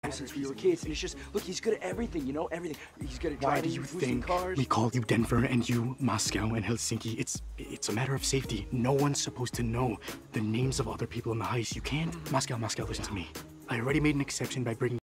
since we were kids, and it's just, look, he's good at everything, you know, everything. He's good at Why do driving, you boosting think cars. we call you Denver and you Moscow and Helsinki? It's a matter of safety. No one's supposed to know the names of other people in the heist. You can't. Moscow, listen to me. I already made an exception by bringing